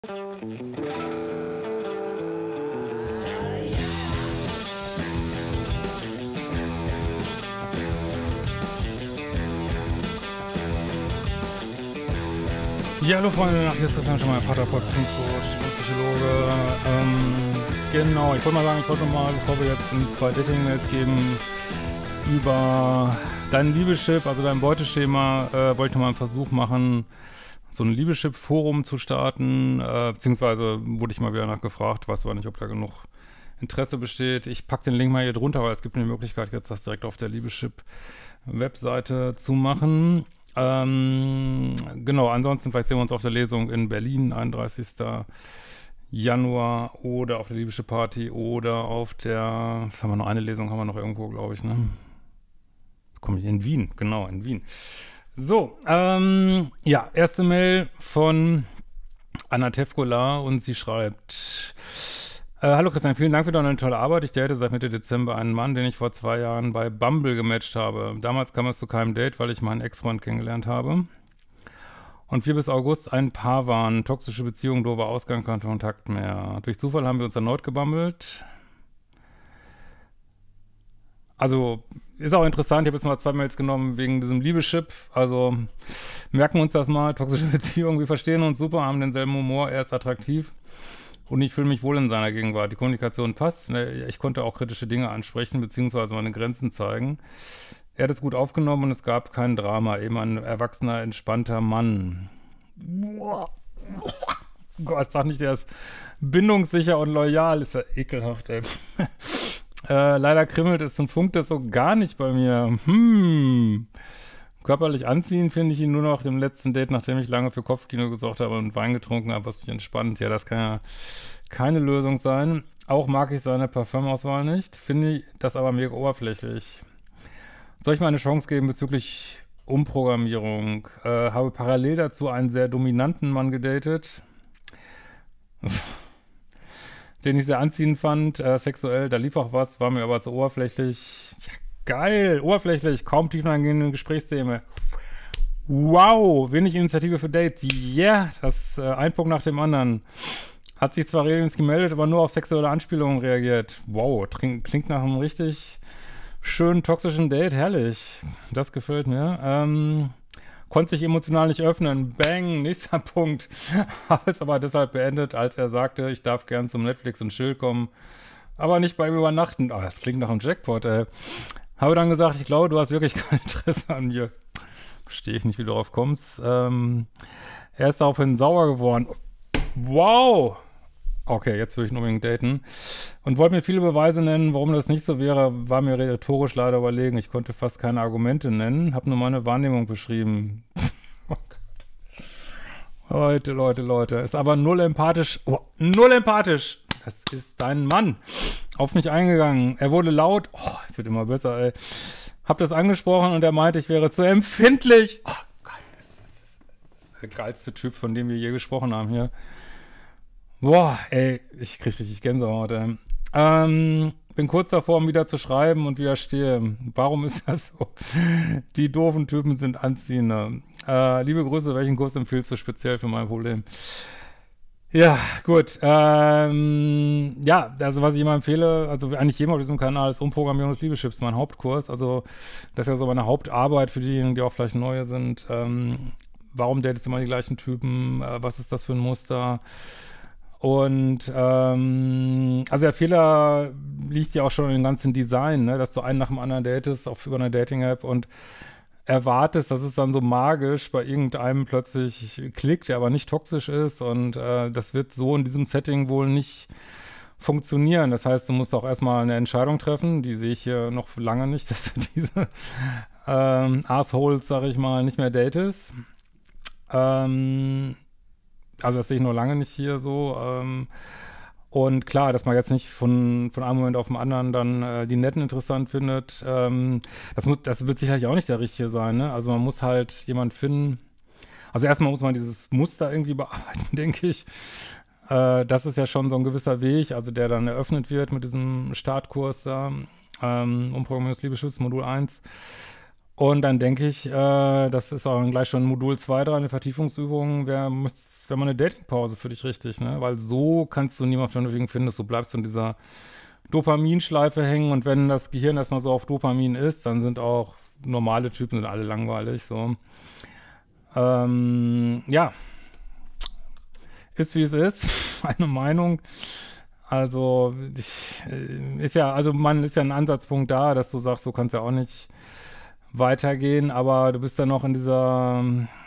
Ja, hallo Freunde, hier ist Christian Schemmer, Paartherapeut, Beziehungscoach und Psychologe. Genau, ich wollte mal sagen, bevor wir jetzt in 2 Dating-Mails geben, über dein Liebeschip, also dein Beuteschema, wollte ich noch mal einen Versuch machen, so ein Liebeschip-Forum zu starten, beziehungsweise wurde ich mal wieder nachgefragt, weiß aber nicht, ob da genug Interesse besteht. Ich packe den Link mal hier drunter, weil es gibt eine Möglichkeit, jetzt das direkt auf der Liebeschip-Webseite zu machen. Genau, ansonsten vielleicht sehen wir uns auf der Lesung in Berlin, 31. Januar oder auf der Liebeschip Party oder auf der, was haben wir noch, eine Lesung haben wir noch irgendwo, glaube ich, ne? Komme ich in Wien, genau, in Wien. So, ja, erste Mail von Anna Tevkola und sie schreibt: Hallo Christian, vielen Dank für deine tolle Arbeit. Ich date seit Mitte Dezember einen Mann, den ich vor 2 Jahren bei Bumble gematcht habe. Damals kam es zu keinem Date, weil ich meinen Ex-Freund kennengelernt habe. Und wir bis August ein Paar waren. Toxische Beziehung, doofer Ausgang, kein Kontakt mehr. Durch Zufall haben wir uns erneut gebummelt. Also, ist auch interessant, ich habe jetzt mal 2 Mails genommen wegen diesem Liebeschip. Also, merken wir uns das mal, toxische Beziehung, wir verstehen uns super, haben denselben Humor, er ist attraktiv. Und ich fühle mich wohl in seiner Gegenwart. Die Kommunikation passt. Ich konnte auch kritische Dinge ansprechen, beziehungsweise meine Grenzen zeigen. Er hat es gut aufgenommen und es gab kein Drama. Eben ein erwachsener, entspannter Mann. Gott, sag nicht, der ist bindungssicher und loyal. Ist ja ekelhaft, ey. Leider krimmelt es und funkt es so gar nicht bei mir. Körperlich anziehen finde ich ihn nur noch dem letzten Date, nachdem ich lange für Kopfkino gesorgt habe und Wein getrunken habe, was mich entspannt. Ja, das kann ja keine Lösung sein. Auch mag ich seine Parfümauswahl nicht, finde ich das aber mega oberflächlich. Soll ich mal eine Chance geben bezüglich Umprogrammierung? Habe parallel dazu einen sehr dominanten Mann gedatet, den ich sehr anziehend fand, sexuell. Da lief auch was, war mir aber zu oberflächlich. Ja, geil, oberflächlich, kaum tiefeingehende Gesprächsthemen. Wow, wenig Initiative für Dates. Ja, das ein Punkt nach dem anderen. Hat sich zwar regelmäßig gemeldet, aber nur auf sexuelle Anspielungen reagiert. Wow, klingt nach einem richtig schönen toxischen Date. Herrlich, das gefällt mir. Konnte sich emotional nicht öffnen. Bang, nächster Punkt. Habe es aber deshalb beendet, als er sagte, ich darf gern zum Netflix und Chill kommen, aber nicht bei ihm übernachten. Oh, das klingt nach einem Jackpot, ey. Habe dann gesagt, ich glaube, du hast wirklich kein Interesse an mir. Verstehe ich nicht, wie du darauf kommst. Er ist daraufhin sauer geworden. Wow! Okay, jetzt will ich ihn unbedingt daten. Und wollte mir viele Beweise nennen, warum das nicht so wäre, war mir rhetorisch leider überlegen. Ich konnte fast keine Argumente nennen, habe nur meine Wahrnehmung beschrieben. Oh Gott. Leute. Ist aber null empathisch. Oh, null empathisch! Das ist dein Mann. Auf mich eingegangen. Er wurde laut. Oh, es wird immer besser, ey. Hab das angesprochen und er meinte, ich wäre zu empfindlich. Oh Gott, das ist der geilste Typ, von dem wir je gesprochen haben hier. Boah, ey, ich krieg richtig Gänsehaut, ey. Bin kurz davor, um wieder zu schreiben und widerstehe. Warum ist das so? Die doofen Typen sind anziehender. Liebe Grüße, welchen Kurs empfiehlst du speziell für mein Problem? Ja, gut. Ja, also was ich immer empfehle, also eigentlich jedem auf diesem Kanal, ist Umprogrammierung des Liebeschips, mein Hauptkurs. Also das ist ja so meine Hauptarbeit für diejenigen, die auch vielleicht neue sind. Warum datest du immer die gleichen Typen? Was ist das für ein Muster? Und also der Fehler liegt ja auch schon im ganzen Design, ne? Dass du einen nach dem anderen datest über eine Dating-App und erwartest, dass es dann so magisch bei irgendeinem plötzlich klickt, der aber nicht toxisch ist und das wird so in diesem Setting wohl nicht funktionieren. Das heißt, du musst auch erstmal eine Entscheidung treffen, die sehe ich hier noch lange nicht, dass du diese Assholes, sag ich mal, nicht mehr datest. Also das sehe ich noch lange nicht hier so. Und klar, dass man jetzt nicht von einem Moment auf den anderen dann die Netten interessant findet, das wird sicherlich auch nicht der Richtige sein, ne? Also man muss halt jemand finden. Also erstmal muss man dieses Muster irgendwie bearbeiten, denke ich. Das ist ja schon so ein gewisser Weg, also der dann eröffnet wird mit diesem Startkurs da, Umprogrammierung des Liebeschiffs, Modul 1. Und dann denke ich, das ist auch gleich schon Modul 2 dran, eine Vertiefungsübung, wäre mal eine Datingpause für dich richtig, ne? Weil so kannst du niemanden vernünftigen finden, so bleibst du in dieser Dopaminschleife hängen und wenn das Gehirn erstmal so auf Dopamin ist, dann sind auch normale Typen sind alle langweilig, so. Ja, ist wie es ist, meine Meinung. Also, man ist ja ein Ansatzpunkt da, dass du sagst, so kann es ja auch nicht weitergehen, aber du bist dann noch in dieser,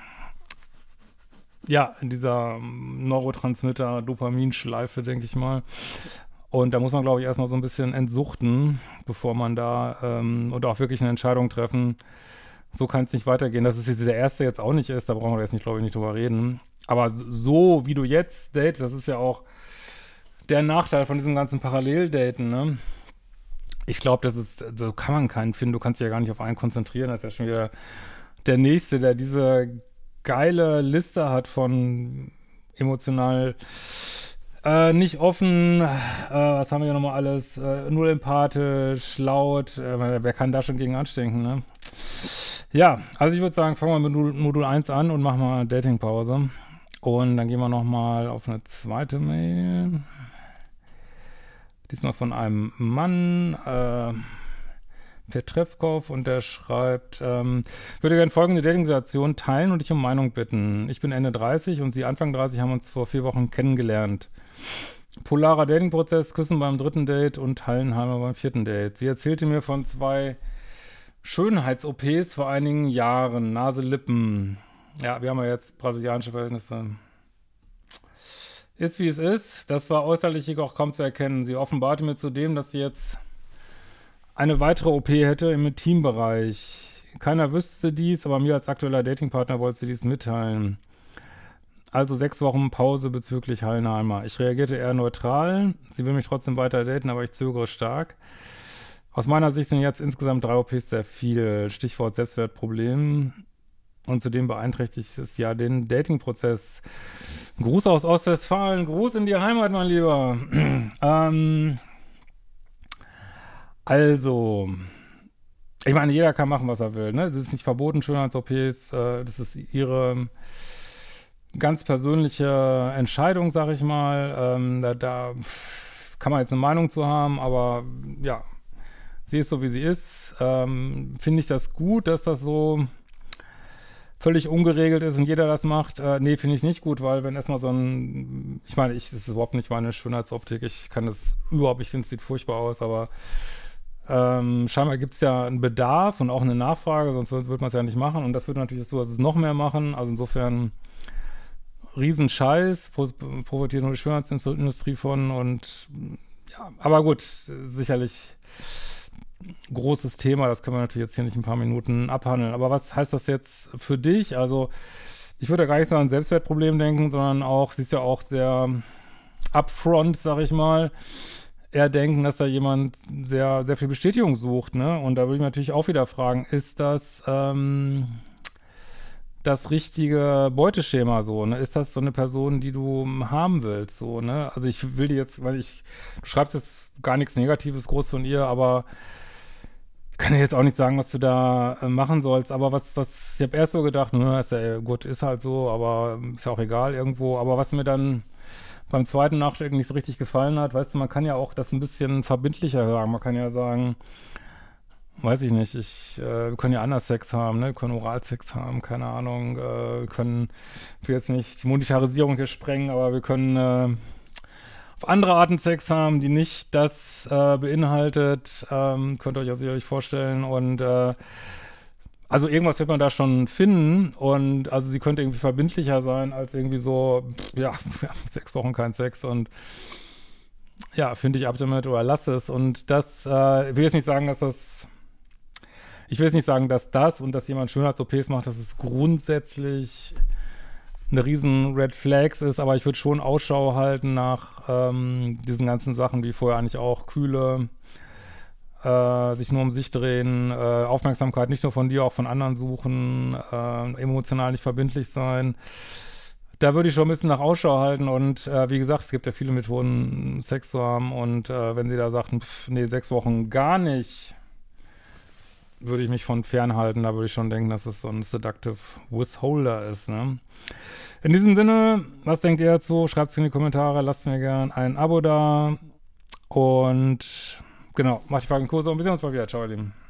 ja, in dieser Neurotransmitter-Dopaminschleife, denke ich mal. Und da muss man, glaube ich, erstmal so ein bisschen entsuchten, bevor man da oder auch wirklich eine Entscheidung treffen. So kann es nicht weitergehen. Dass es jetzt der erste jetzt auch nicht ist, da brauchen wir jetzt nicht, glaube ich, nicht drüber reden. Aber so wie du jetzt datest, das ist ja auch der Nachteil von diesem ganzen Paralleldaten, ne? Ich glaube, so kann man keinen finden. Du kannst dich ja gar nicht auf einen konzentrieren. Das ist ja schon wieder der Nächste, der diese geile Liste hat von emotional nicht offen, was haben wir hier nochmal alles? Null empathisch, laut, wer kann da schon gegen anstinken, ne? Ja, also ich würde sagen, fangen wir mit Modul 1 an und machen mal Datingpause. Und dann gehen wir nochmal auf eine zweite Mail. Diesmal von einem Mann, Petrevkov, und der schreibt, würde gerne folgende Dating-Situation teilen und dich um Meinung bitten. Ich bin Ende 30 und sie Anfang 30, haben uns vor 4 Wochen kennengelernt. Polarer Dating-Prozess, Küssen beim 3. Date und Hallenheimer beim 4. Date. Sie erzählte mir von 2 Schönheits-OPs vor einigen Jahren. Nase, Lippen. Ja, wir haben ja jetzt brasilianische Verhältnisse. Ist wie es ist. Das war äußerlich auch kaum zu erkennen. Sie offenbarte mir zudem, dass sie jetzt eine weitere OP hätte im Intimbereich. Keiner wüsste dies, aber mir als aktueller Datingpartner wollte sie dies mitteilen. Also 6 Wochen Pause bezüglich Hallenheimer. Ich reagierte eher neutral. Sie will mich trotzdem weiter daten, aber ich zögere stark. Aus meiner Sicht sind jetzt insgesamt 3 OPs sehr viel. Stichwort Selbstwertproblem. Und zudem beeinträchtigt es ja den Datingprozess. Gruß aus Ostwestfalen, Gruß in die Heimat, mein Lieber. Also, ich meine, jeder kann machen, was er will, ne? Es ist nicht verboten, Schönheits-OPs. Das ist ihre ganz persönliche Entscheidung, sag ich mal. Da kann man jetzt eine Meinung zu haben, aber ja, sie ist so, wie sie ist. Finde ich das gut, dass das so völlig ungeregelt ist und jeder das macht? Nee, finde ich nicht gut, weil wenn erstmal ich meine, das ist überhaupt nicht meine Schönheitsoptik, ich finde es sieht furchtbar aus, aber scheinbar gibt es ja einen Bedarf und auch eine Nachfrage, sonst würde man es ja nicht machen und das würde natürlich so, dass es noch mehr machen, also insofern Riesenscheiß, profitiert nur die Schönheitsindustrie von und ja, aber gut, sicherlich großes Thema, das können wir natürlich jetzt hier nicht in ein paar Minuten abhandeln. Aber was heißt das jetzt für dich? Also, ich würde ja gar nicht so an ein Selbstwertproblem denken, sondern auch, sie ist ja auch sehr upfront, sag ich mal, eher denken, dass da jemand sehr, sehr viel Bestätigung sucht, ne? Und da würde ich mich natürlich auch wieder fragen, ist das das richtige Beuteschema so, ne? Ist das so eine Person, die du haben willst, so, ne? Also ich will dir jetzt, du schreibst jetzt gar nichts Negatives groß von ihr, aber ich kann dir jetzt auch nicht sagen, was du da machen sollst, aber ich habe erst so gedacht, ne, ist ja gut, ist halt so, aber ist ja auch egal irgendwo, aber was mir dann beim zweiten Nachschlag nicht so richtig gefallen hat, weißt du, man kann ja auch das ein bisschen verbindlicher sagen, man kann ja sagen, weiß ich nicht, wir können ja anders Sex haben, ne, wir können Oralsex haben, keine Ahnung, wir können, ich will jetzt nicht die Monetarisierung hier sprengen, aber wir können auf andere Arten Sex haben, die nicht das beinhaltet, könnt ihr euch ja sicherlich vorstellen und also irgendwas wird man da schon finden und also sie könnte irgendwie verbindlicher sein als irgendwie so, ja, 6 Wochen kein Sex und ja, finde ich ab damit oder lass es und das, ich will jetzt nicht sagen, und dass jemand Schönheits-OPs macht, dass es grundsätzlich eine riesen Red Flags ist, aber ich würde schon Ausschau halten nach diesen ganzen Sachen, wie vorher eigentlich auch, Kühle, sich nur um sich drehen, Aufmerksamkeit nicht nur von dir, auch von anderen suchen, emotional nicht verbindlich sein. Da würde ich schon ein bisschen nach Ausschau halten und wie gesagt, es gibt ja viele Methoden, Sex zu haben und wenn sie da sagten, nee, 6 Wochen gar nicht, würde ich mich von fernhalten. Da würde ich schon denken, dass es so ein Seductive Withholder ist, ne? In diesem Sinne, was denkt ihr dazu? Schreibt es in die Kommentare, lasst mir gern ein Abo da und genau, macht die Fragen Kurse und wir sehen uns mal wieder. Ciao, ihr Lieben.